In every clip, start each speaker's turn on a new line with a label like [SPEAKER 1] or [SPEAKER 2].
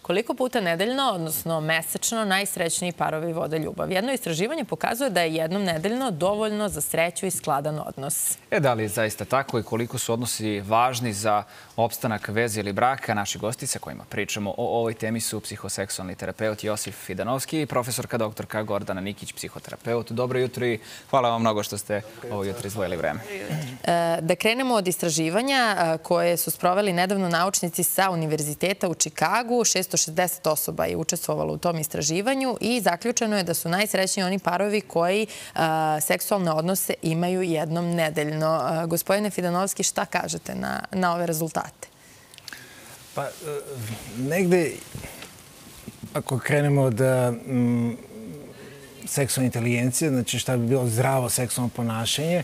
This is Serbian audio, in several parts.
[SPEAKER 1] koliko puta nedeljno, odnosno mesečno, najsrećniji parovi vode ljubav. Jedno istraživanje pokazuje da je jednom nedeljno dovoljno za sreću i skladan odnos.
[SPEAKER 2] Da li je zaista tako i koliko su odnosi važni za opstanak veze ili braka? Naši gosti sa kojima pričamo o ovoj temi su psihoseksualni terapeut Josif Fidanovski i profesorka doktorka Gordana Nikić, psihoterapeut. Dobro jutro i hvala vam mnogo što ste ovo jutro izdvojili vreme.
[SPEAKER 1] Da krenemo od istraživanja koje su sproveli nedavno naučnici sa Univerziteta u Čikagu. 660 osoba je učestvovalo u tom istraživanju i zaključeno je da su najsrećniji oni parovi koji seksualne odnose imaju jednom nedeljno. Gospodine Fidanovski, šta kažete na ove rezultate?
[SPEAKER 3] Pa, negde, ako krenemo od seksualne inteligencije, znači šta bi bilo zdravo seksualno ponašanje,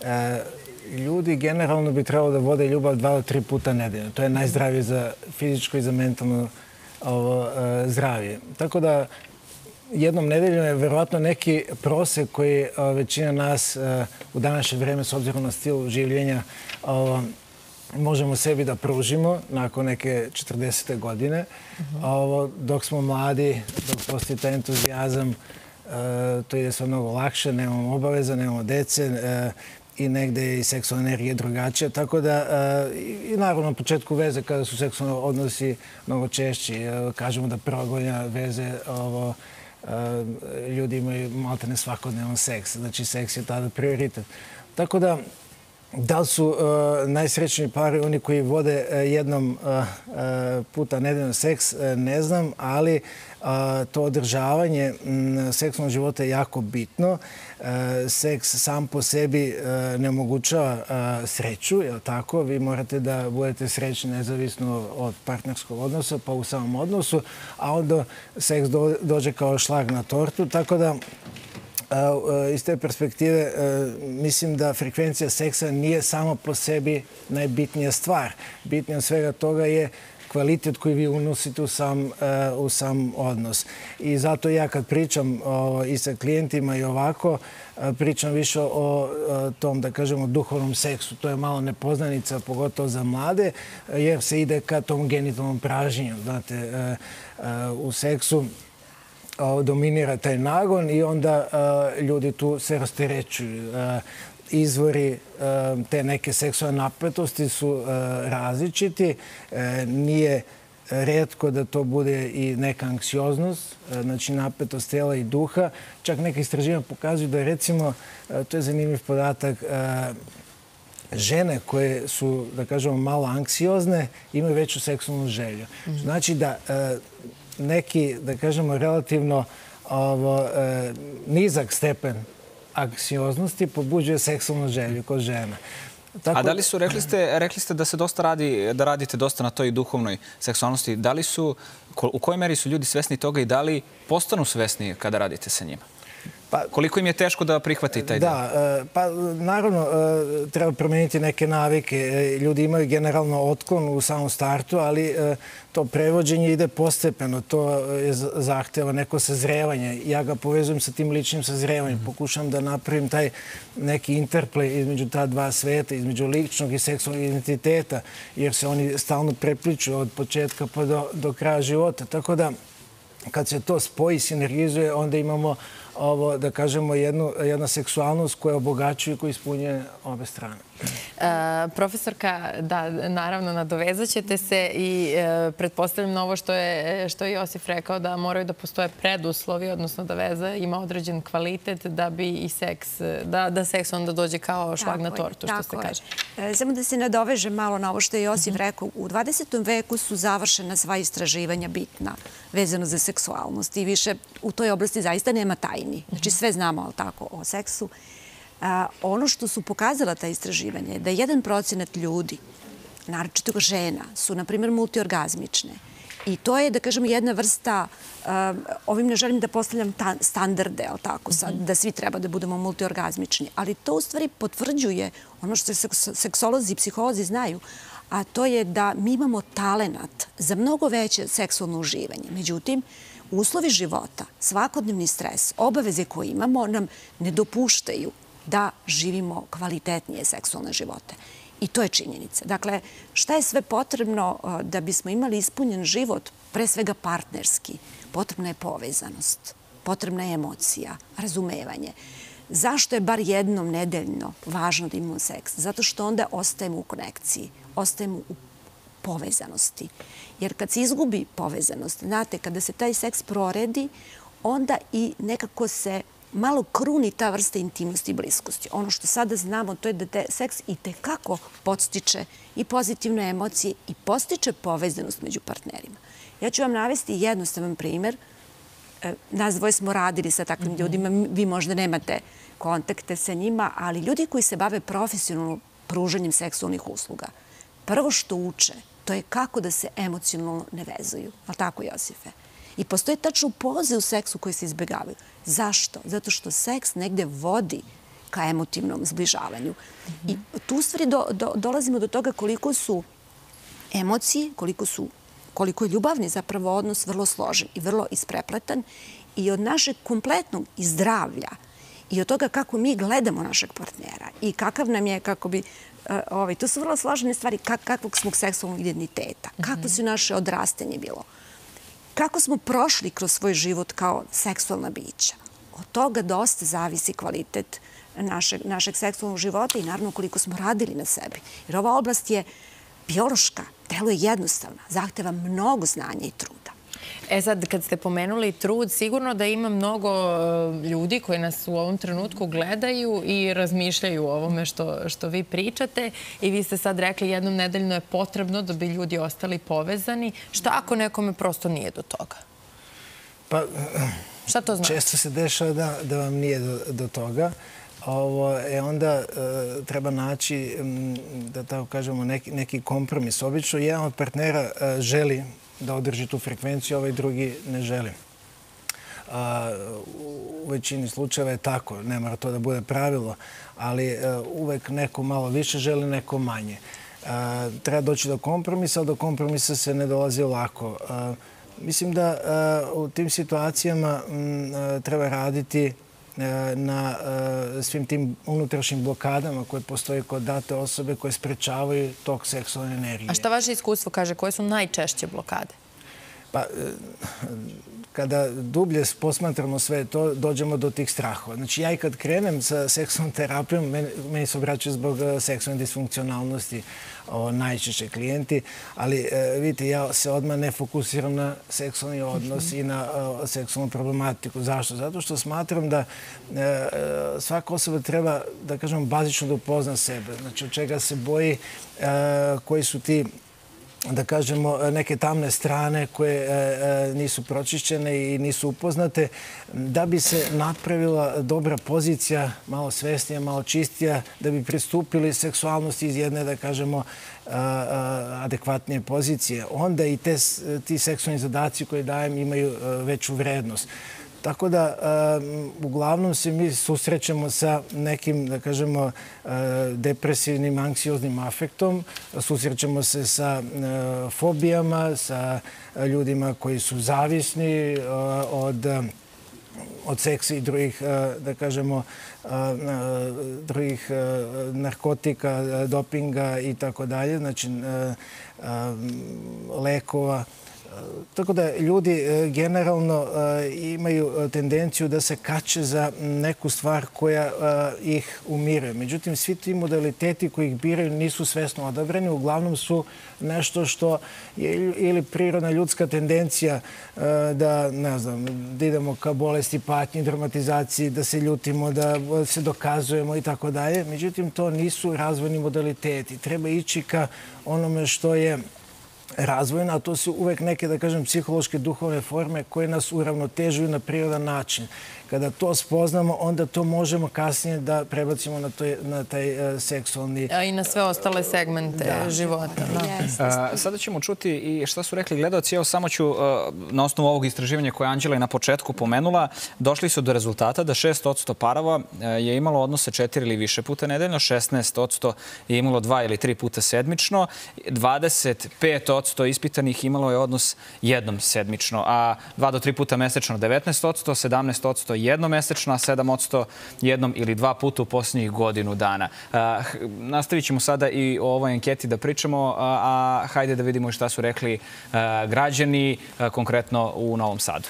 [SPEAKER 3] ljudi generalno bi trebalo da vode ljubav 2 do 3 puta nedeljno. To je najzdravije za fizičko i za mentalno zdravlje. Tako da jednom nedeljom je verovatno neki prosek koji većina nas u današnje vreme, s obzirom na stil življenja, možemo sebi da pružimo nakon neke 40. godine. Dok smo mladi, dok postoji taj entuzijazam, to ide sve mnogo lakše, nemamo obaveza, nemamo dece i negde je i seksualna energija drugačija. Tako da, i naravno na početku veze, kada su seksualni odnosi mnogo češći, kažemo da prva godina veze ljudi imaju maltene svakodnevno seks. Znači, seks je tada prioritet. Tako da li su najsrećniji pari oni koji vode jednom puta nedeljno seks, ne znam, ali to održavanje seksualnog života je jako bitno. Seks sam po sebi ne omogućava sreću, je li tako? Vi morate da budete srećni nezavisno od partnerskog odnosa, pa u samom odnosu, a onda seks dođe kao šlag na tortu, tako da iz te perspektive mislim da frekvencija seksa nije samo po sebi najbitnija stvar. Bitnije od svega toga je kvalitet koji vi unosite u sam odnos. I zato ja kad pričam i sa klijentima i ovako, pričam više o tom, da kažemo, duhovnom seksu. To je malo nepoznanica, pogotovo za mlade, jer se ide ka tom genitalnom pražnjenju. Znate, u seksu dominira taj nagon i onda ljudi tu se rasterećuju. Izvori te neke seksualne napetosti su različiti. Nije retko da to bude i neka anksioznost, znači napetost tela i duha. Čak neke istraživanja pokazuju da, recimo, to je zanimljiv podatak, žene koje su, da kažemo, malo anksiozne imaju veću seksualnu želju. Znači da neki, da kažemo, relativno nizak stepen anksioznosti pobuđuje seksualnu želju kod žena.
[SPEAKER 2] A da li su, rekli ste da se dosta radi, da radite dosta na toj duhovnoj seksualnosti. Da li su, u kojoj meri su ljudi svesni toga i da li postanu svesni kada radite sa njima? Koliko im je teško da prihvati taj deo?
[SPEAKER 3] Da, pa naravno treba promeniti neke navike. Ljudi imaju generalno otklon u samom startu, ali to prevođenje ide postepeno. To zahteva neko sazrevanje. Ja ga povezujem sa tim ličnim sazrevanjem. Pokušam da napravim taj neki interplay između ta dva sveta, između ličnog i seksualnog identiteta, jer se oni stalno prepliču od početka pa do kraja života. Tako da, kad se to spoji, sinergizuje, onda imamo ovo, da kažemo, jedna seksualnost koja obogaćuje i koja ispunjuje obe strane.
[SPEAKER 1] Profesorka, da, naravno, nadovezat ćete se i pretpostavljam na ovo što je Josif rekao, da moraju da postoje preduslovi, odnosno da veza ima određen kvalitet da bi i seks, da seks onda dođe kao šlag na tortu, što se kaže.
[SPEAKER 4] Samo da se nadovežem malo na ovo što je Josif rekao. U 20. veku su završena sva istraživanja bitna vezano za seksualnost i više u toj oblasti zaista nema tajni. Znači sve znamo, ali tako, o seksu. Ono što su pokazala ta istraživanja je da 1% ljudi, naročito žena, su, na primjer, multiorgazmične. I to je, da kažemo, jedna vrsta, ovim ne želim da postavljam standarde, ali tako, da svi treba da budemo multiorgazmični, ali to u stvari potvrđuje ono što seksolozi i psiholozi znaju, a to je da mi imamo talenat za mnogo veće seksualno uživanje. Međutim, uslovi života, svakodnevni stres, obaveze koje imamo nam ne dopuštaju da živimo kvalitetnije seksualne živote. I to je činjenica. Dakle, šta je sve potrebno da bismo imali ispunjen život, pre svega partnerski? Potrebna je povezanost, potrebna je emocija, razumevanje. Zašto je bar jednom nedeljno važno da imamo seks? Zato što onda ostajemo u konekciji, ostajemo u povezanosti. Jer kad se izgubi povezanost, znate, kada se taj seks proredi, onda i nekako se malo kruni ta vrsta intimnosti i bliskosti. Ono što sada znamo, to je da seks i tekako podstiče i pozitivne emocije i podstiče povezanost među partnerima. Ja ću vam navesti jednostavan primer. Nas dvoje smo radili sa takvim ljudima, vi možda nemate kontakte sa njima, ali ljudi koji se bave profesionalno pružanjem seksualnih usluga, prvo što uče, to je kako da se emocionalno ne vezuju. Ali tako, Josife? I postoje tačno poze u seksu koje se izbjegavaju. Zašto? Zato što seks negde vodi ka emotivnom zbližavanju. I tu u stvari dolazimo do toga koliko su emocije, koliko je ljubavni zapravo odnos vrlo složen i vrlo isprepletan i od našeg kompletnog i zdravlja i od toga kako mi gledamo našeg partnera i kakav nam je, kako bi... To su vrlo složene stvari, kakvog smo seksualnog identiteta, kako su naše odrastanje bilo, kako smo prošli kroz svoj život kao seksualna bića. Od toga dosta zavisi kvalitet našeg seksualnog života i naravno koliko smo radili na sebi. Jer ova oblast je biološka, deluje jednostavna, zahteva mnogo znanja i truda.
[SPEAKER 1] Sad, kad ste pomenuli trud, sigurno da ima mnogo ljudi koji nas u ovom trenutku gledaju i razmišljaju o ovome što vi pričate. I vi ste sad rekli jednom nedeljno je potrebno da bi ljudi ostali povezani. Šta ako nekome prosto nije do toga?
[SPEAKER 3] Pa,
[SPEAKER 1] šta to znači?
[SPEAKER 3] Često se dešava da vam nije do toga. Onda treba naći, da tako kažemo, neki kompromis. Obično jedan od partnera želi da održi tu frekvenciju, ovaj drugi ne želi. U većini slučajeva je tako, ne mora to da bude pravilo, ali uvek neko malo više želi, neko manje. Treba doći do kompromisa, ali do kompromisa se ne dolazi lako. Mislim da u tim situacijama treba raditi na svim tim unutrašnjim blokadama koje postoje kod date osobe koje sprečavaju tok seksualne energije.
[SPEAKER 1] A šta vaše iskustvo kaže? Koje su najčešće blokade?
[SPEAKER 3] Pa, kada dublje posmatramo sve to, dođemo do tih strahova. Znači, ja i kad krenem sa seksualnom terapijom, meni se obraćaju zbog seksualne disfunkcionalnosti najčešće klijenti, ali vidite, ja se odmah ne fokusiram na seksualni odnos i na seksualnu problematiku. Zašto? Zato što smatram da svaka osoba treba, da kažemo, bazično da upozna sebe. Znači, od čega se boji, koji su ti, da kažemo, neke tamne strane koje nisu pročišćene i nisu upoznate, da bi se napravila dobra pozicija, malo svesnija, malo čistija, da bi pristupili seksualnosti iz jedne, da kažemo, adekvatnije pozicije. Onda i ti seksualni zadaci koje dajem imaju veću vrednost. Tako da, uglavnom se mi susrećemo sa nekim, da kažemo, depresivnim, anksioznim afektom. Susrećemo se sa fobijama, sa ljudima koji su zavisni od seksa i drugih, da kažemo, drugih narkotika, dopinga i tako dalje, znači lekova. Tako da ljudi generalno imaju tendenciju da se kače za neku stvar koja ih umiruje. Međutim, svi ti modaliteti koji ih biraju nisu svesno odabrani. Uglavnom su nešto što je ili prirodna ljudska tendencija da, ne znam, da idemo ka bolesti, patnji, dramatizaciji, da se ljutimo, da se dokazujemo i tako dalje. Međutim, to nisu razvojni modaliteti. Treba ići ka onome što je razvojna, a to su uvek neke, da kažem, psihološke duhovne forme koje nas uravnotežuju na prirodan način. Kada to spoznamo, onda to možemo kasnije da prebacimo na taj seksualni...
[SPEAKER 1] A i na sve ostale segmente života.
[SPEAKER 2] Sada ćemo čuti i šta su rekli gledalci. Evo, samo ću, na osnovu ovog istraživanja koje Anđela je na početku pomenula, došli su do rezultata da 6% parova je imalo odnose 4 ili više puta nedeljno, 16% je imalo 2 ili 3 puta sedmično, 25% 15% ispitanih imalo je odnos jednom sedmično, a 2 do 3 puta mesečno 19%, 17% jednomesečno, a 7% jednom ili 2 puta u posljednjih godinu dana. Nastavit ćemo sada i o ovoj anketi da pričamo, a hajde da vidimo šta su rekli građani, konkretno u Novom Sadu.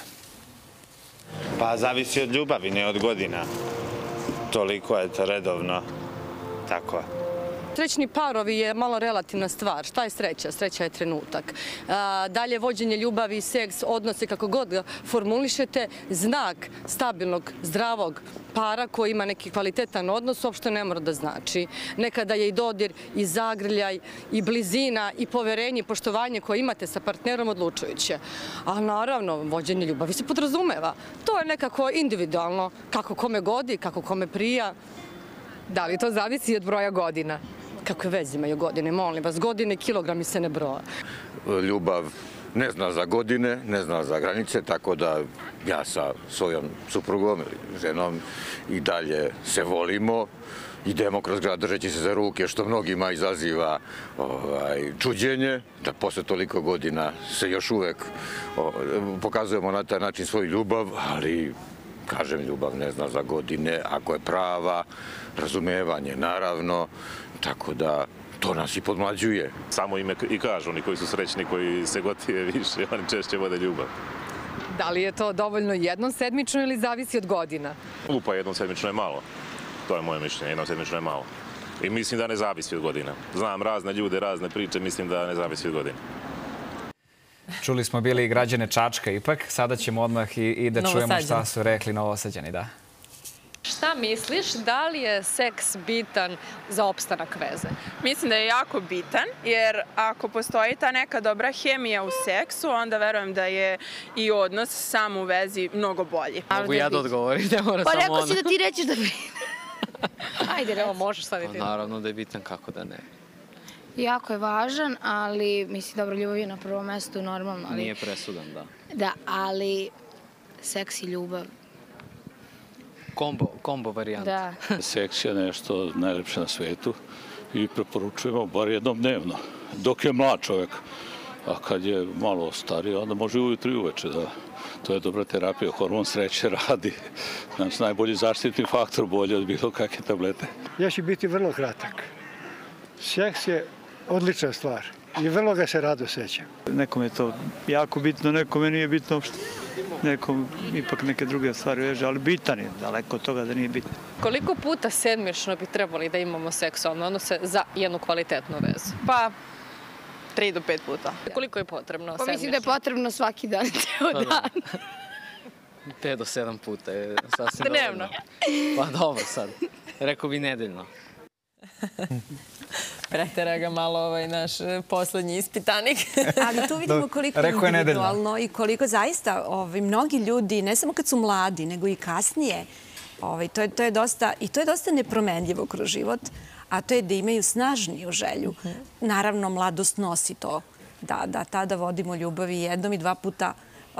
[SPEAKER 5] Pa zavisi od ljubavi, ne od godina. Toliko je to redovno. Tako je.
[SPEAKER 6] Srećni parovi je malo relativna stvar. Šta je sreća? Sreća je trenutak. Dalje, vođenje ljubavi, seks, odnose, kako god ga formulišete, znak stabilnog, zdravog para koji ima neki kvalitetan odnos uopšte ne mora da znači. Nekada je i dodir, i zagrljaj, i blizina, i poverenje, i poštovanje koje imate sa partnerom odlučujuće. A naravno, vođenje ljubavi se podrazumeva. To je nekako individualno, kako kome godi, kako kome prija.
[SPEAKER 7] Da li to zavisi od broja godina?
[SPEAKER 6] Kakve veze imaju godine, molim vas, godine, kilogrami se ne broja.
[SPEAKER 8] Ljubav ne zna za godine, ne zna za granice, tako da ja sa svojom suprugom ili ženom i dalje se volimo. Idemo kroz grad držeći se za ruke, što mnogima izaziva čuđenje, da posle toliko godina se još uvek pokazujemo na taj način svoju ljubav, ali kažem, ljubav ne zna za godine, ako je prava, razumevanje naravno, tako da to nas i podmlađuje.
[SPEAKER 9] Samo ime i kažu, oni koji su srećni, koji se gotive više, oni češće vode ljubav.
[SPEAKER 7] Da li je to dovoljno jednom sedmično ili zavisi od godina?
[SPEAKER 9] Pa jednom sedmično je malo. To je moje mišljenje, jednom sedmično je malo. I mislim da ne zavisi od godina. Znam razne ljude, razne priče, mislim da ne zavisi od godina.
[SPEAKER 2] Čuli smo bili i građane Čačka ipak. Sada ćemo odmah i da čujemo šta su rekli Novosađani. Da.
[SPEAKER 10] Šta misliš, da li je seks bitan za opstanak veze?
[SPEAKER 11] Mislim da je jako bitan, jer ako postoji ta neka dobra hemija u seksu, onda verujem da je i odnos sam u vezi mnogo bolji.
[SPEAKER 12] Mogu ja da odgovorim, ne mora samo ona.
[SPEAKER 13] Pa rekao si da ti rećeš da bi...
[SPEAKER 10] Ajde, evo, možeš sad i ti.
[SPEAKER 12] Naravno da je bitan, kako da ne.
[SPEAKER 13] Jako je važan, ali, mislim, dobro, ljubav je na prvom mestu, normalno.
[SPEAKER 12] Nije presudan, da.
[SPEAKER 13] Da, ali seks i ljubav.
[SPEAKER 12] Kombo varijanta.
[SPEAKER 13] Da.
[SPEAKER 14] Seks je nešto najlepše na svetu i preporučujemo bar jednom dnevno, dok je mlad čovjek. A kad je malo stariji, onda može ujutro i uveče. To je dobra terapija, hormon sreće radi. Znači, najbolji zaštitni faktor, bolje od bilo kakve tablete.
[SPEAKER 15] Ja ću biti vrlo kratak. Seks je odlična stvar i vrlo ga se rado sećam.
[SPEAKER 16] Nekom je to jako bitno, nekome nije bitno uopšte. Nekom ipak neke druge stvari veže, ali bitan je, daleko od toga da nije bitno.
[SPEAKER 10] Koliko puta sedmično bi trebali da imamo seksualne odnose za jednu kvalitetnu vezu?
[SPEAKER 11] Pa 3 do 5 puta.
[SPEAKER 10] Koliko je potrebno sedmično?
[SPEAKER 13] Pa mislim da je potrebno svaki dan, ceo dan.
[SPEAKER 12] 5 do 7 puta je sasvim dovoljno.
[SPEAKER 10] Dnevno?
[SPEAKER 12] Pa dobro sad, rekao bi nedeljno.
[SPEAKER 1] Pretera ga malo naš poslednji ispitanik.
[SPEAKER 4] Ali tu vidimo koliko je individualno i koliko zaista mnogi ljudi, ne samo kad su mladi, nego i kasnije, to je dosta nepromenljivo kroz život, a to je da imaju snažniju želju. Naravno, mladost nosi to, da tada vodimo ljubavi jednom i 2 puta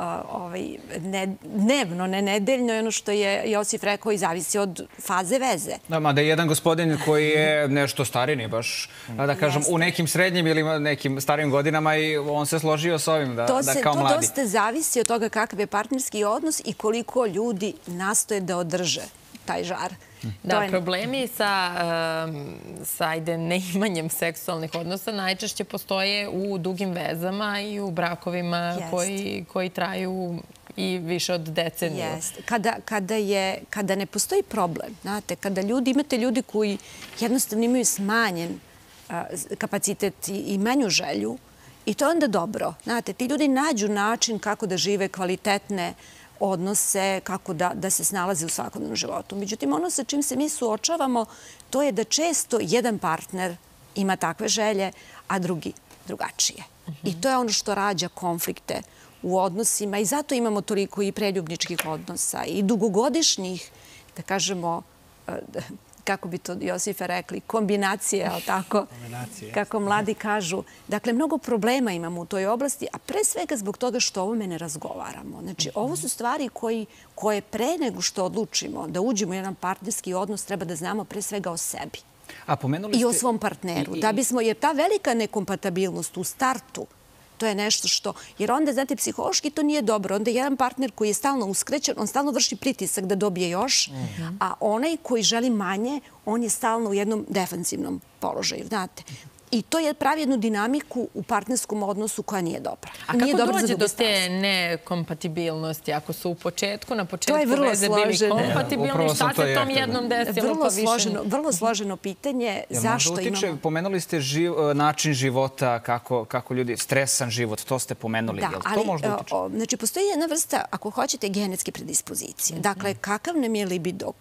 [SPEAKER 4] dnevno, ne nedeljno, ono što je Josif rekao i zavisi od faze veze.
[SPEAKER 2] Da, mada je jedan gospodin koji je nešto stariji, nije baš, da kažem, u nekim srednjim ili nekim starijim godinama i on se složio s ovim da kao mladi.
[SPEAKER 4] To dosta zavisi od toga kakav je partnerski odnos i koliko ljudi nastoje da održe taj žar.
[SPEAKER 1] Da, problemi sa neimanjem seksualnih odnosa najčešće postoje u dugim vezama i u brakovima koji traju i više od deceniju.
[SPEAKER 4] Kada ne postoji problem, znate, kada imate ljudi koji jednostavno imaju smanjen kapacitet i manju želju, i to je onda dobro. Znate, ti ljudi nađu način kako da žive kvalitetne odnose, kako da se snalaze u svakodnevnom životu. Međutim, ono sa čim se mi suočavamo, to je da često jedan partner ima takve želje, a drugi drugačije. I to je ono što rađa konflikte u odnosima i zato imamo toliko i preljubničkih odnosa i dugogodišnjih, da kažemo, kako bi to Josife rekli, kombinacije, ali tako, kako mladi kažu. Dakle, mnogo problema imamo u toj oblasti, a pre svega zbog toga što o ovome ne razgovaramo. Znači, ovo su stvari koje pre nego što odlučimo da uđemo u jedan partnerski odnos, treba da znamo pre svega o sebi i o svom partneru. Jer ta velika nekompatibilnost u startu To je nešto što... Jer onda, znate, psihološki to nije dobro. Onda jedan partner koji je stalno uskrećen, on stalno vrši pritisak da dobije još, a onaj koji želi manje, on je stalno u jednom defensivnom položaju, znate. I to je pravi jednu dinamiku u partnerskom odnosu koja nije dobra.
[SPEAKER 1] A kako dođe do te nekompatibilnosti? Ako su na početku veze bili kompatibilni, šta se tom jednom desilo pa više?
[SPEAKER 4] Vrlo složeno pitanje. Zašto imamo...
[SPEAKER 2] Pomenuli ste način života, kako ljudi, stresan život, to ste pomenuli.
[SPEAKER 4] Da, ali znači postoji jedna vrsta, ako hoćete, genetske predispozicije. Dakle, kakav nam je libido,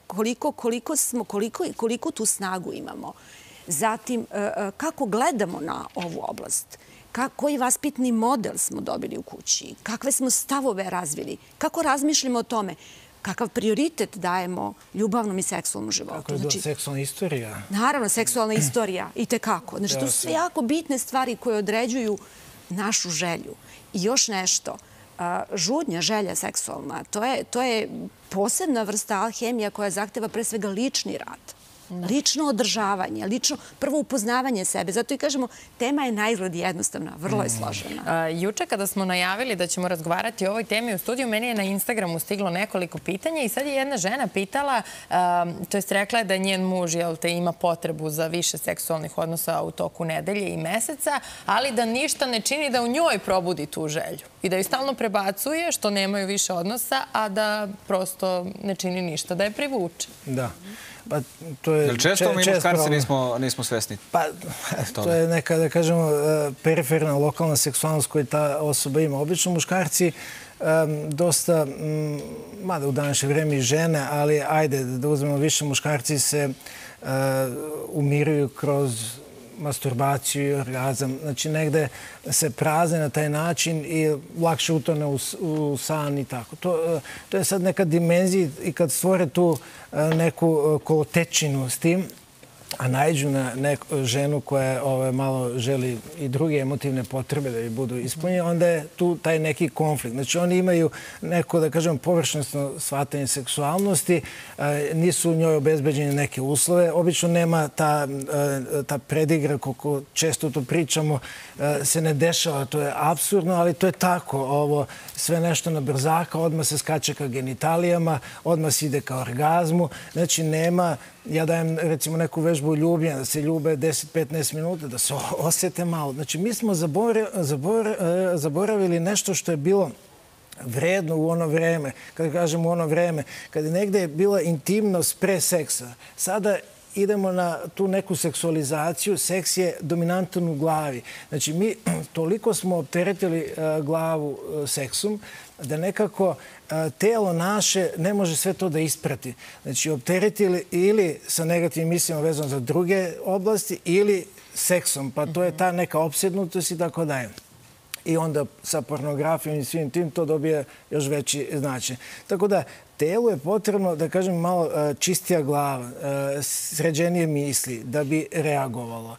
[SPEAKER 4] koliko tu snagu imamo. Zatim, kako gledamo na ovu oblast, koji vaspitni model smo dobili u kući, kakve smo stavove razvili, kako razmišljamo o tome, kakav prioritet dajemo ljubavnom i seksualnom životu.
[SPEAKER 3] Kako je seksualna istorija?
[SPEAKER 4] Naravno, seksualna istorija, i tekako. Znači, to su sve jako bitne stvari koje određuju našu želju. I još nešto, žudnja, želja seksualna, to je posebna vrsta alhemija koja zahteva pre svega lični rad. Lično održavanje, lično prvo upoznavanje sebe. Zato i kažemo, tema je naizgled jednostavna, vrlo je složena.
[SPEAKER 1] Juče kada smo najavili da ćemo razgovarati o ovoj temi u studiju, meni je na Instagramu stiglo nekoliko pitanja i sad je jedna žena pitala, to jest rekla je da njen muž ima potrebu za više seksualnih odnosa u toku nedelje i meseca, ali da ništa ne čini da u njoj probudi tu želju. I da joj stalno prebacuje što nemaju više odnosa, a da prosto ne čini ništa, da je privuče.
[SPEAKER 3] Da.
[SPEAKER 2] Često mi muškarci nismo svesni?
[SPEAKER 3] Pa, to je neka, da kažemo, periferna lokalna seksualnost koju ta osoba ima. Obično muškarci dosta, mada u današnje vreme i žene, ali ajde da uzmemo više, muškarci se umiruju kroz masturbaciju i orgazam. Znači, negde se prazne na taj način i lakše utone u san i tako. To je sad neka dimenzija i kad stvore tu neku kolotečinu s tim, a nađu na neku ženu koja malo želi i druge emotivne potrebe da bi budu ispunjene, onda je tu taj neki konflikt. Znači, oni imaju neko, da kažem, površnosno shvatanje seksualnosti, nisu u njoj obezbeđene neke uslove. Obično nema ta predigra, koliko često to pričamo, se ne dešava. To je apsurdno, ali to je tako. Ovo sve nešto na brzaka, odmah se skače ka genitalijama, odmah se ide ka orgazmu. Znači, nema... Ja dajem, recimo, neku vežbu ljubljenja, da se ljube 10-15 minuta, da se osjete malo. Znači, mi smo zaboravili nešto što je bilo vredno u ono vreme. Kada kažem u ono vreme, kada negde je bila intimnost pre seksa. Sada idemo na tu neku seksualizaciju. Seks je dominantan u glavi. Znači, mi toliko smo opteretili glavu seksom da nekako telo naše ne može sve to da isprati. Znači, opteretili ili sa negativnim mislima vezano za druge oblasti ili seksom. Pa to je ta neka opsednutost i tako dalje. I onda sa pornografijom i svim tim to dobije još veći značaj. Tako da, telu je potrebno, da kažem, malo čistija glava, sređenije misli da bi reagovalo.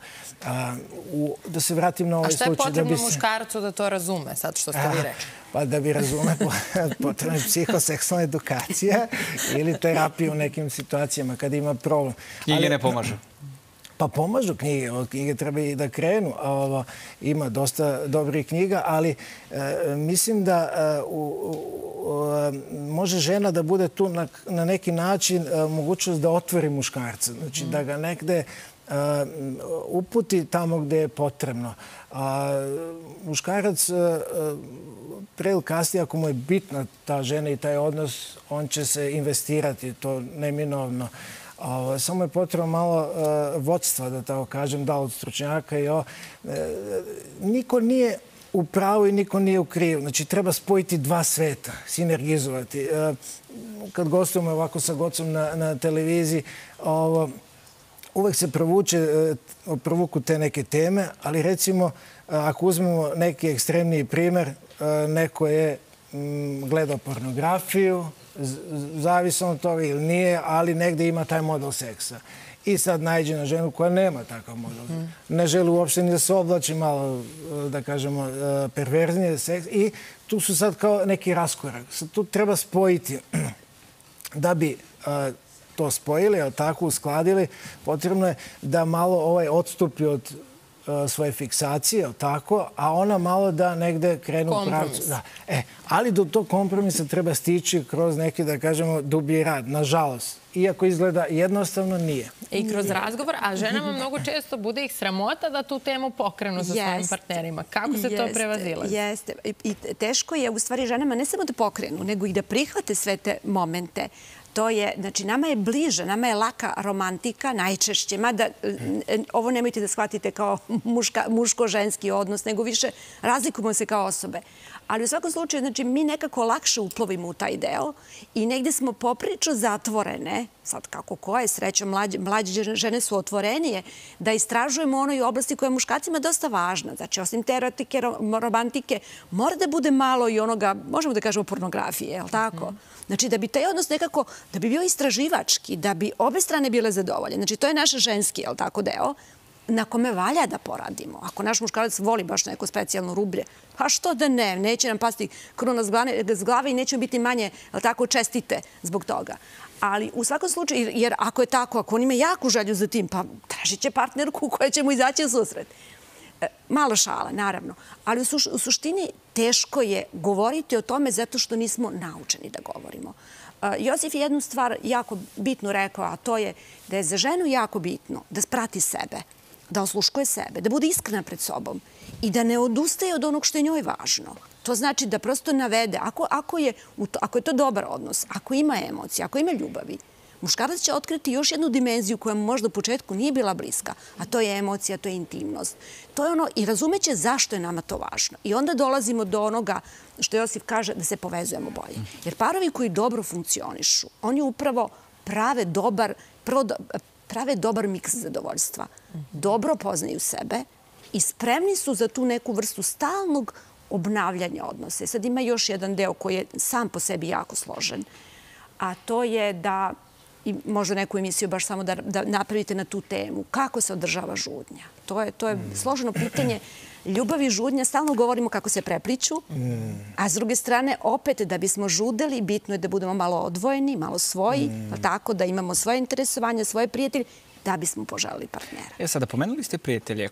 [SPEAKER 3] Da se vratim na ovaj slučaj.
[SPEAKER 1] A šta je potrebno muškarcu da to razume, sad što ste vi rekli?
[SPEAKER 3] Pa da bi razume, potrebna je psihoseksualna edukacija ili terapija u nekim situacijama kada ima problem.
[SPEAKER 2] Knjige ne pomažu?
[SPEAKER 3] Pa pomažu knjige. Knjige treba i da krenu. Ima dosta dobrih knjiga, ali mislim da može žena da bude tu na neki način mogućnost da otvori muškarca. Znači da ga negde uputi tamo gde je potrebno. Muškarac pre ili kasnije, ako mu je bitna ta žena i taj odnos, on će se investirati, to neminovno. Samo je potrebno malo vodstva, da tako kažem, da od stručnjaka. Niko nije u pravu i niko nije u krivu. Znači, treba spojiti dva sveta, sinergizovati. Kad gostujemo ovako sa Gocom na televiziji, uvek se provuku te neke teme, ali recimo, ako uzmemo neki ekstremniji primer, neko je gledao pornografiju, zavisno od toga ili nije, ali negde ima taj model seksa. I sad najde na ženu koja nema takav model. Ne želi uopšte ni da se oblači malo, da kažemo, perverznije seks. I tu su sad kao neki raskorak. Tu treba spojiti. Da bi to spojili, ali tako uskladili, potrebno je da malo odstupi od svoje fiksacije, tako, a ona malo da negde krenu u pravcu. Ali do tog kompromisa treba stići kroz neki, da kažemo, dublji rad, nažalost. Iako izgleda jednostavno, nije.
[SPEAKER 1] I kroz razgovor, a ženama mnogo često bude ih sramota da tu temu pokrenu sa svojim partnerima. Kako se to prevazilazi?
[SPEAKER 4] Jeste. I teško je u stvari ženama ne samo da pokrenu, nego i da prihvate sve te momente. To je, znači, nama je bliže, nama je laka romantika najčešće, mada ovo nemojte da shvatite kao muško-ženski odnos, nego više razlikujemo se kao osobe. Ali u svakom slučaju, znači, mi nekako lakše uplovimo u taj deo i negde smo poprično zatvorene, sad kako koje, srećom, mlađe žene su otvorenije, da istražujemo onoj oblasti koja je muškacima dosta važna. Znači, osim te erotike, romantike, mora da bude malo i onoga, možemo da kažemo, pornografije, je li tako? Znači, da bi taj odnos nekako, da bi bio istraživački, da bi obe strane bile zadovoljene. Znači, to je naš ženski, je li tako, deo na kome valja da poradimo. Ako naš muškarac voli baš neko specijalno rublje, pa što da ne, neće nam pasti kruna s glave i nećemo biti manje, ali tako, čestite zbog toga. Ali u svakom slučaju, jer ako je tako, ako on ima jaku želju za tim, pa tražit će partnerku koja će mu izaći u susret. Malo šala, naravno. Ali u suštini teško je govoriti o tome zato što nismo naučeni da govorimo. Josif je jednu stvar jako bitno rekao, a to je da je za ženu jako bitno da sprati sebe, da osluškuje sebe, da bude iskrena pred sobom i da ne odustaje od onog što je njoj važno. To znači da prosto navede, ako je to dobar odnos, ako ima emocije, ako ima ljubavi, muškarac će otkriti još jednu dimenziju koja mu možda u početku nije bila bliska, a to je emocija, to je intimnost. To je ono, i razumeće zašto je nama to važno. I onda dolazimo do onoga što Josif kaže, da se povezujemo bolje. Jer parovi koji dobro funkcionišu, oni upravo prave dobar miks zadovoljstva. Dobro poznaju sebe i spremni su za tu neku vrstu stalnog obnavljanja odnose. Sad ima još jedan deo koji je sam po sebi jako složen, a to je da, i možda neku emisiju baš samo da napravite na tu temu, kako se održava žudnja. To je složeno pitanje. Ljubav i žudnja, stalno govorimo kako se prepliću, a s druge strane, opet, da bismo žudeli, bitno je da budemo malo odvojeni, malo svoji, tako da imamo svoje interesovanje, svoje prijatelje, da bismo poželili partnera.
[SPEAKER 2] Sada, pomenuli ste prijatelje.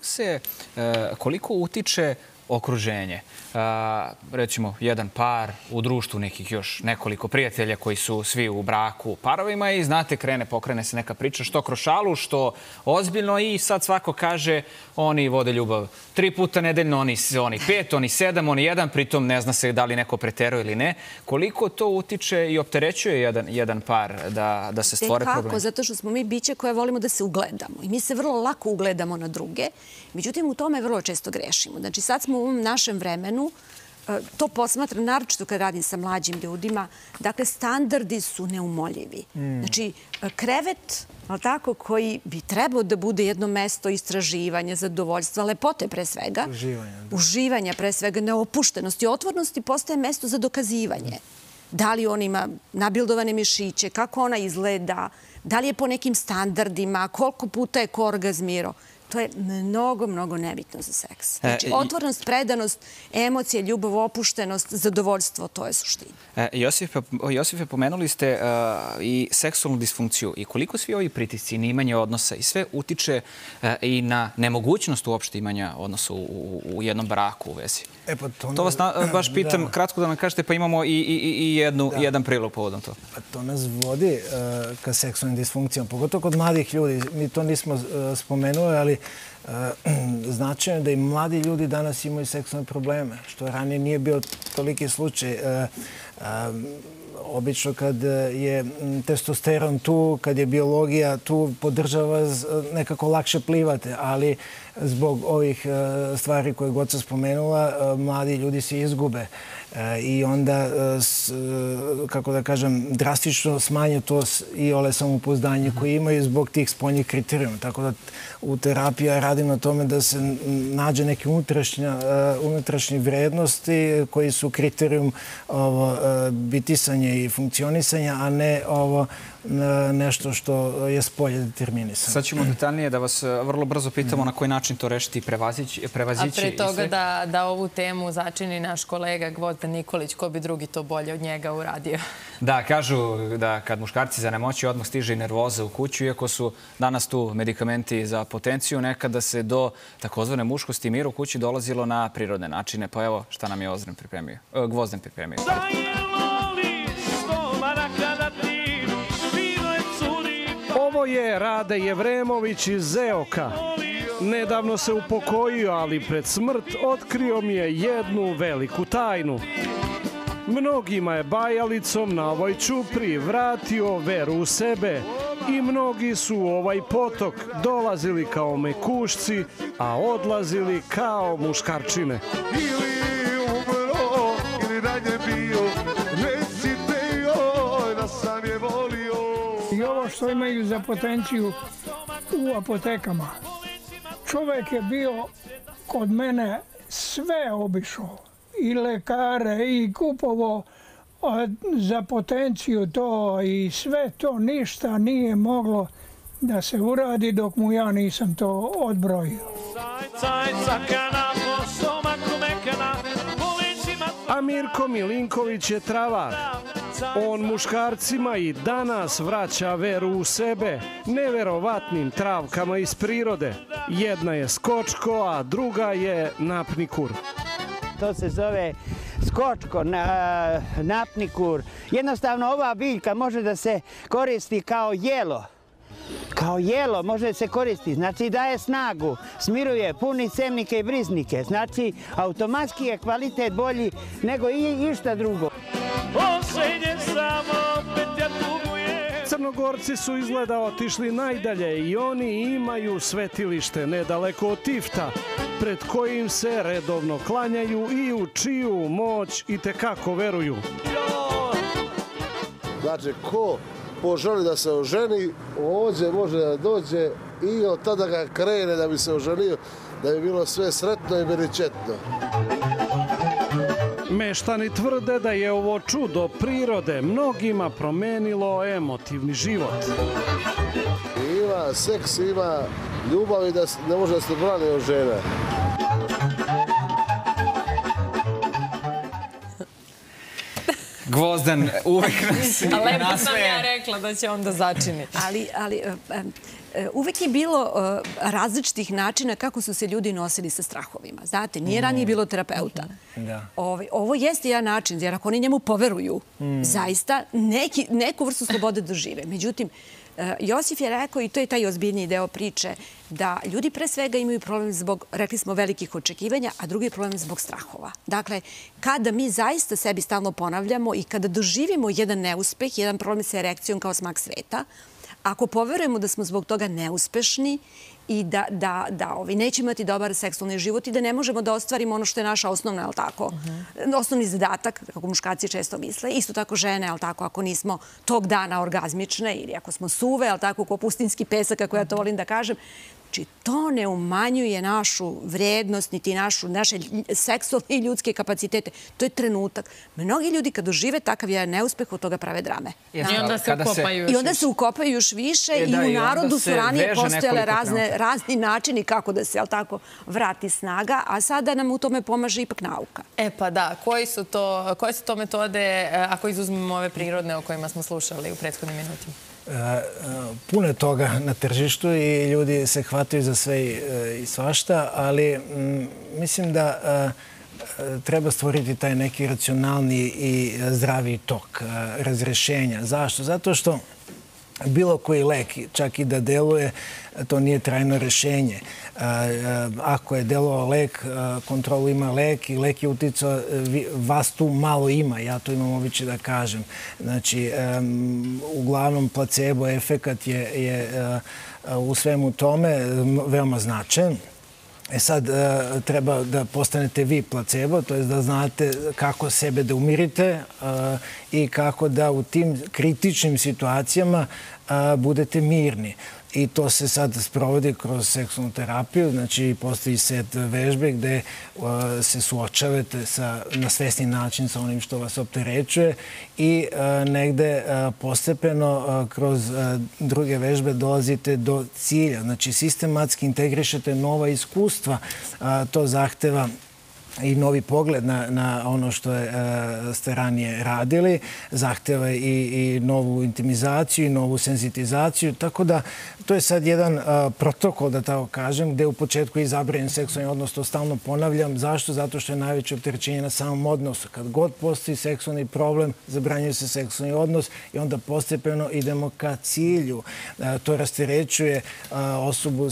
[SPEAKER 2] Koliko utiče okruženje? Recimo, jedan par u društvu nekih još nekoliko prijatelja koji su svi u braku parovima i znate, pokrene se neka priča što kroz šalu, što ozbiljno i sad svako kaže oni vode ljubav 3 puta nedeljno, oni 5, oni 7, oni 1, pritom ne zna se da li neko preteruje ili ne. Koliko to utiče i opterećuje jedan par da se stvore problemi?
[SPEAKER 4] Kako? Zato što smo mi biće koje volimo da se ugledamo i mi se vrlo lako ugledamo na druge. Međutim, u tome vrlo često grešimo. Znači, sad smo u ovom našem vremenu, to posmatram naročito kad radim sa mlađim ljudima, dakle, standardi su neumoljivi. Znači, krevet, koji bi trebao da bude jedno mesto istraživanja, zadovoljstva, lepote pre svega, uživanja pre svega, neopuštenosti, otvornosti, postaje mesto za dokazivanje. Da li on ima nabildovane mišiće, kako ona izgleda, da li je po nekim standardima, koliko puta je ko orgazmirao. To je mnogo, mnogo nebitno za seks. Znači, otvorenost, predanost, emocije, ljubav, opuštenost, zadovoljstvo, to je suština.
[SPEAKER 2] Josife, pomenuli ste i seksualnu disfunkciju i koliko svi ovi pritisci, neimanje odnosa i sve utiče i na nemogućnost uopšte imanja odnosa u jednom braku u vezi. To vas baš pitam kratko da nam kažete, pa imamo i jedan prilog povodom to.
[SPEAKER 3] To nas vodi ka seksualnim disfunkcijama, pogotovo kod mladih ljudi. Mi to nismo spomenuli, ali značajno je da i mladi ljudi danas imaju seksualne probleme, što ranije nije bio toliki slučaj. Obično kad je testosteron tu, kad je biologija tu, podržava nekako lakše plivate, ali zbog ovih stvari koje god sam spomenula, mladi ljudi se izgube i onda, kako da kažem, drastično smanje to i ole samopouzdanje koje imaju zbog tih spoljnih kriterijuma. Tako da u terapiji ja radim na tome da se nađe neke unutrašnje vrednosti koji su kriterijum bitisanja i funkcionisanja, a ne nešto što je spolje determinisano.
[SPEAKER 2] Sad ćemo detaljnije da vas vrlo brzo pitamo na koji način to rešiti i prevazići.
[SPEAKER 1] A pre toga da ovu temu začini naš kolega Gvozden Nikolić, ko bi drugi to bolje od njega uradio?
[SPEAKER 2] Da, kažu da kad muškarci zanemoći odmah stiže i nervoza u kuću, iako su danas tu medikamenti za potenciju, nekada se do takozvane muškosti i mira u kući dolazilo na prirodne načine. Pa evo šta nam je Gvozden pripremio.
[SPEAKER 17] Ovo je Rade Jevremović iz Zeoka. Nedavno se upokojio, ali pred smrt otkrio mi je jednu veliku tajnu. Mnogima je bajalicom na ovoj čupri vratio veru u sebe i mnogi su u ovaj potok dolazili kao mekušci, a odlazili kao muškarčine.
[SPEAKER 18] Ili umro, ili dalje bio, recite joj da sam je volio.
[SPEAKER 19] I ovo što imaju za potenciju u apotekama. Čovjek je bio kod mene sve obišao. I lekare, i kupovo za potenciju to i sve to ništa nije moglo da se uradi dok mu ja nisam to odbrojio.
[SPEAKER 17] A Mirko Milinković je travar. On muškarcima i danas vraća veru u sebe neverovatnim travkama iz prirode. Jedna je skočko, a druga je napnikur.
[SPEAKER 20] To se zove skočko, napnikur. Jednostavno ova biljka može da se koristi kao jelo. Kao jelo može se koristiti, znači daje snagu, smiruje, puni cevnike i briznike. Znači automatski je kvalitet bolji nego išta drugo.
[SPEAKER 17] Crnogorci su izgleda otišli najdalje i oni imaju svetilište nedaleko od Tifta, pred kojim se redovno klanjaju i u čiju moć i tekako veruju.
[SPEAKER 18] Znači, ko poželi da se oženi, ovdje može da dođe i od tada ga krene da bi se oženio, da bi bilo sve sretno i beričetno.
[SPEAKER 17] Meštani tvrde da je ovo čudo prirode mnogima promenilo emotivni život.
[SPEAKER 18] Ima seks, ima ljubav i da ne može da se brani od žena.
[SPEAKER 2] Gvozden uvek nas
[SPEAKER 1] A lepo sam ja rekla da će onda začini.
[SPEAKER 4] Ali uvek je bilo različitih načina kako su se ljudi nosili sa strahovima. Znate, nije ranije bilo terapeuta. Ovo jeste jedan način, jer ako oni njemu poveruju, zaista neku vrstu slobode dožive. Međutim, Josif je rekao, i to je taj ozbiljniji deo priče, da ljudi pre svega imaju problem zbog, rekli smo, velikih očekivanja, a drugi problem zbog strahova. Dakle, kada mi zaista sebi stalno ponavljamo i kada doživimo jedan neuspeh, jedan problem sa erekcijom kao smak sveta, ako poverujemo da smo zbog toga neuspešni i da nećemo imati dobar seksualni život i da ne možemo da ostvarimo ono što je naša osnovna, ali tako, osnovni zadatak, kako muškarci često misle, isto tako žene, ali tako, ako nismo tog dana orgazmične ili ako smo suve, ali tako, ko pustinski pesak, kako ja to volim da kažem, znači, to ne umanjuje našu vrednost, niti naše seksualne i ljudske kapacitete. To je trenutak. Mnogi ljudi kad dožive takav jedan neuspeh, od toga prave drame.
[SPEAKER 1] I onda se ukopaju još više.
[SPEAKER 4] I onda se ukopaju još više i u narodu su ranije postojale razni načini kako da se, ali tako, vrati snaga, a sada nam u tome pomaže ipak nauka.
[SPEAKER 1] E pa da, koje su to metode, ako izuzmemo ove prirodne o kojima smo slušali u prethodnim minutima?
[SPEAKER 3] Puno je toga na tržištu i ljudi se hvataju za sve i svašta, ali mislim da treba stvoriti taj neki racionalni i zdravi tok razrešenja. Zašto? Zato što bilo koji lek, čak i da deluje, to nije trajno rešenje. Ako je delovao lek, kontrolu ima lek i lek je uticao, vas tu malo ima, ja to imam običaj da kažem. Znači, uglavnom placebo efekat je u svemu tome veoma značajan. Sad treba da postanete vi placebo, to je da znate kako sebe da umirite i kako da u tim kritičnim situacijama budete mirni. I to se sad sprovodi kroz seksualnu terapiju, znači postoji set vežbe gde se suočavate na svesni način sa onim što vas opterećuje i negde postepeno kroz druge vežbe dolazite do cilja. Znači sistematski integrišete nova iskustva. To zahteva i novi pogled na ono što ste ranije radili. Zahteva i novu intimizaciju i novu senzitizaciju. Tako da to je sad jedan protokol, da tako kažem, gde u početku je zabranjen seksualni odnos. To stalno ponavljam. Zašto? Zato što je najveće opterećenje na samom odnosu. Kad god postoji seksualni problem, zabranjuje se seksualni odnos i onda postepeno idemo ka cilju. To rasterećuje osobu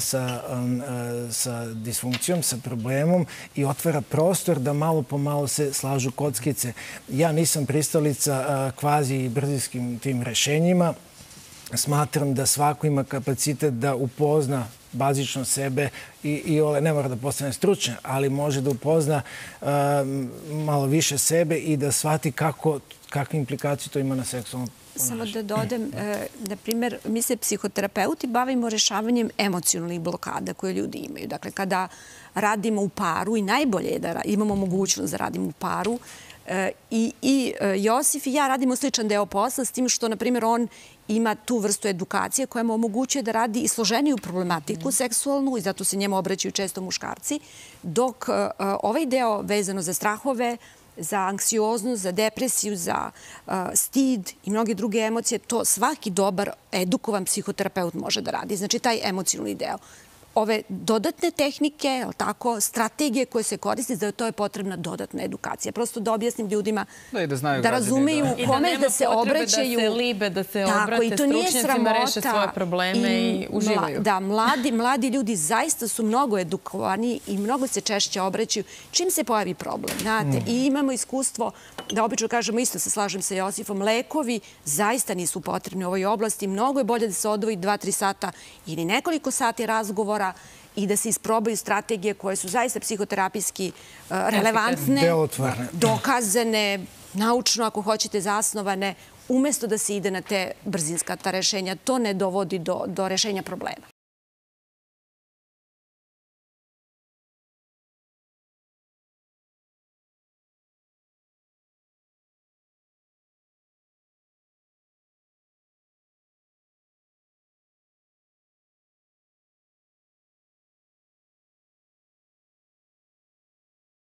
[SPEAKER 3] sa disfunkcijom, sa problemom i otvara prostor da malo po malo se slažu kockice. Ja nisam pristalica kvazi i brzinskim tim rešenjima. Smatram da svako ima kapacitet da upozna bazično sebe i ne mora da postane stručnjak, ali može da upozna malo više sebe i da shvati kakve implikacije to ima na seksualno ponašanje.
[SPEAKER 4] Samo da dodam, na primjer, mi se psihoterapeuti bavimo rešavanjem emocionalnih blokada koje ljudi imaju. Dakle, kada radimo u paru i najbolje je da imamo mogućnost da radimo u paru, i Josif i ja radimo sličan deo posla, s tim što, na primjer, on ima tu vrstu edukacije koja mu omogućuje da radi i složeniju problematiku seksualnu i zato se njemu obraćaju često muškarci, dok ovaj deo vezano za strahove, za anksioznost, za depresiju, za stid i mnoge druge emocije, to svaki dobar edukovan psihoterapeut može da radi. Znači, taj emocionalni deo. Ove dodatne tehnike, strategije koje se koriste, za to je potrebna dodatna edukacija. Prosto da objasnim ljudima da razumeju kome da se obraćaju.
[SPEAKER 1] I da nema potrebe da se libe, da se obrate stručnjacima, reše svoje probleme i uživaju.
[SPEAKER 4] Da, mladi ljudi zaista su mnogo edukovani i mnogo se češće obraćaju čim se pojavi problem. I imamo iskustvo da obično kažemo, isto se slažem sa Josifom, lekovi zaista nisu potrebni u ovoj oblasti. Mnogo je bolje da se odvoji 2-3 sata ili nekoliko sati razgovora i da se isprobaju strategije koje su zaista psihoterapijski relevantne, dokazane, naučno, ako hoćete, zasnovane, umesto da se ide na te brzinska rešenja. To ne dovodi do rešenja problema.